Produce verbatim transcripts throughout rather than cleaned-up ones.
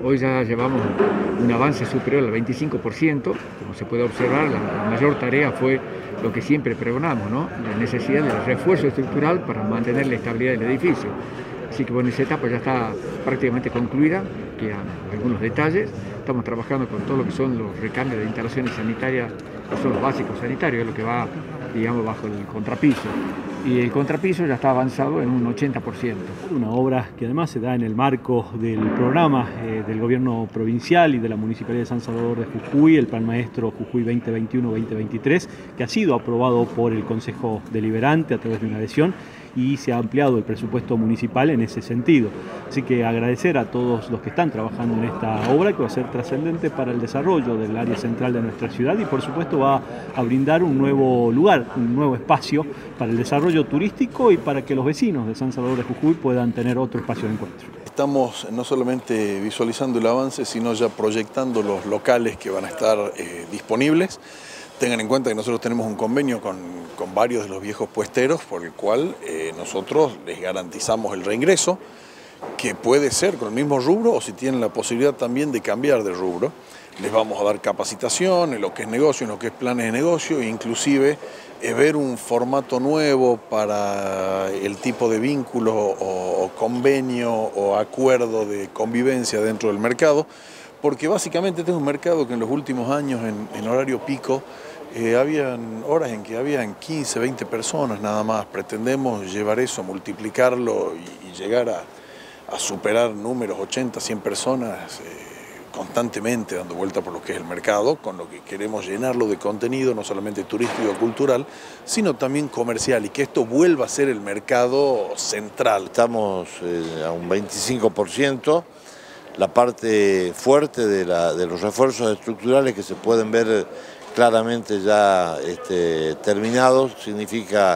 Hoy ya llevamos un avance superior al veinticinco por ciento, como se puede observar, la, la mayor tarea fue lo que siempre pregonamos, ¿no? La necesidad del refuerzo estructural para mantener la estabilidad del edificio. Así que bueno, esa etapa ya está prácticamente concluida, quedan algunos detalles. Estamos trabajando con todo lo que son los recambios de instalaciones sanitarias, que son los básicos sanitarios, es lo que va, digamos, bajo el contrapiso. Y el contrapiso ya está avanzado en un ochenta por ciento. Una obra que además se da en el marco del programa eh, del gobierno provincial y de la Municipalidad de San Salvador de Jujuy, el Plan Maestro Jujuy veinte veintiuno veinte veintitrés, que ha sido aprobado por el Consejo Deliberante a través de una adhesión y se ha ampliado el presupuesto municipal en ese sentido. Así que agradecer a todos los que están trabajando en esta obra, que va a ser trascendente para el desarrollo del área central de nuestra ciudad y por supuesto va a brindar un nuevo lugar, un nuevo espacio para el desarrollo turístico y para que los vecinos de San Salvador de Jujuy puedan tener otro espacio de encuentro. Estamos no solamente visualizando el avance, sino ya proyectando los locales que van a estar eh, disponibles. Tengan en cuenta que nosotros tenemos un convenio con, con varios de los viejos puesteros por el cual eh, nosotros les garantizamos el reingreso, que puede ser con el mismo rubro o si tienen la posibilidad también de cambiar de rubro. Les vamos a dar capacitación en lo que es negocio, en lo que es planes de negocio, e inclusive eh, ver un formato nuevo para el tipo de vínculo o, o convenio o acuerdo de convivencia dentro del mercado, porque básicamente este es un mercado que en los últimos años en, en horario pico eh, habían horas en que habían quince, veinte personas nada más. Pretendemos llevar eso, multiplicarlo y, y llegar a, a superar números ochenta, cien personas eh, constantemente dando vuelta por lo que es el mercado, con lo que queremos llenarlo de contenido, no solamente turístico o cultural, sino también comercial, y que esto vuelva a ser el mercado central. Estamos eh, a un veinticinco por ciento. La parte fuerte de, la, de los refuerzos estructurales que se pueden ver claramente ya este, terminados, significa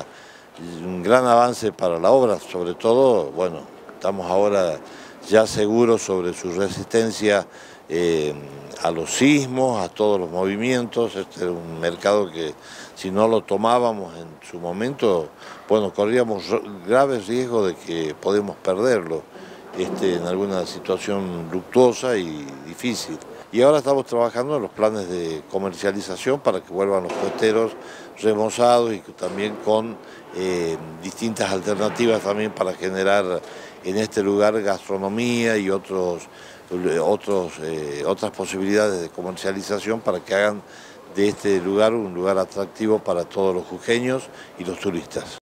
un gran avance para la obra, sobre todo, bueno, estamos ahora ya seguros sobre su resistencia eh, a los sismos, a todos los movimientos. Este era un mercado que si no lo tomábamos en su momento, bueno, corríamos graves riesgos de que podemos perderlo. Este, en alguna situación luctuosa y difícil. Y ahora estamos trabajando en los planes de comercialización para que vuelvan los puesteros remozados y también con eh, distintas alternativas también para generar en este lugar gastronomía y otros, otros, eh, otras posibilidades de comercialización para que hagan de este lugar un lugar atractivo para todos los jujeños y los turistas.